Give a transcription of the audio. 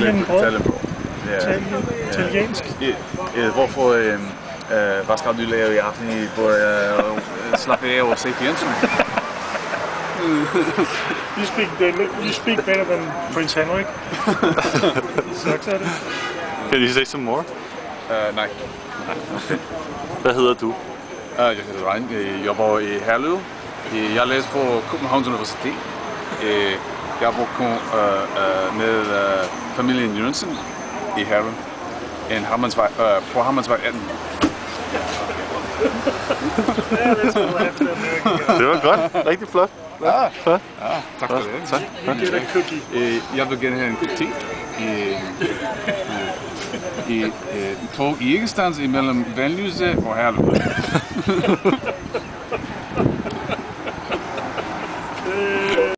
Italienbrød. Italiensk. Hvorfor hvad skal du lave i aften for at slappe af og se fjernsyn? You speak better than Prince Henrik. Sucks at it. Can you say some more? Nej. Hvad hedder du? Jeg hedder Ryan. Jeg jobber i Herlev. Jeg læser på Københavns Universitet. Jeg bor med familien Jørgensen i Herlev. På Hammansvej 18. Det var godt. Rigtig flot. Ja, tak for det. Tak. Jeg vil gerne have en kop te. I tog i ikke stands imellem Vandløse og Herlev.